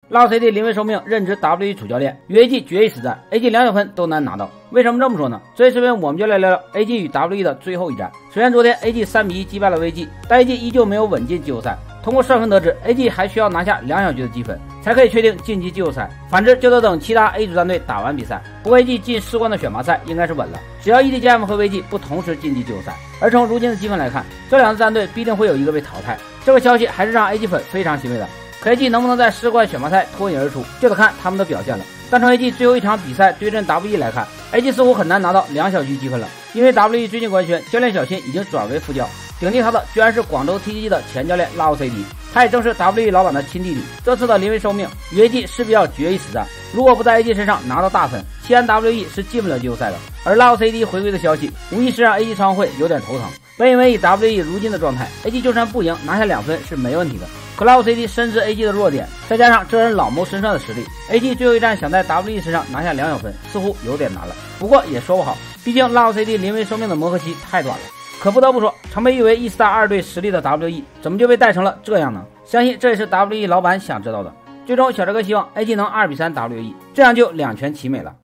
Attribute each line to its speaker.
Speaker 1: LOCD 临危受命，任职 WE 主教练，与 AG 决一死战 ，AG 2小分都难拿到。为什么这么说呢？这一视频我们就来聊聊 AG 与 WE 的最后一战。首先，昨天 AG 3-1击败了 VG， 但 AG 依旧没有稳进季后赛。通过算分得知 ，AG 还需要拿下2小局的积分，才可以确定晋级季后赛。反之，就得等其他 A 组战队打完比赛。不过 AG 进世冠的选拔赛应该是稳了，只要 EDGM 和 VG 不同时晋级季后赛。而从如今的积分来看，这两支战队必定会有一个被淘汰。这个消息还是让 AG 粉非常欣慰的。可 AG 能不能在世冠选拔赛脱颖而出，就得看他们的表现了。但从 AG 最后一场比赛对阵 WE 来看 ，AG 似乎很难拿到2小局积分了，因为 WE 最近官宣教练小新已经转为副教，顶替他的居然是广州 TGG 的前教练 LOCD， 他也正是 WE 老板的亲弟弟。这次的临危受命，与 AG 势必要决一死战。如果不在 AG 身上拿到大分，西安 WE 是进不了季后赛的。而 LOCD 回归的消息，无疑是让 AG 常委会有点头疼。本以为以 WE 如今的状态 ，AG 就算不赢，拿下2分是没问题的。可 LOCD 深知 AG 的弱点，再加上这人老谋深算的实力 ，AG 最后一战想在 WE 身上拿下2小分，似乎有点难了。不过也说不好，毕竟 LOCD 临危受命的磨合期太短了。可不得不说，常被誉为 E-Star 2队实力的 WE， 怎么就被带成了这样呢？相信这也是 WE 老板想知道的。最终，小哲哥希望 AG 能2-3 WE， 这样就2全其美了。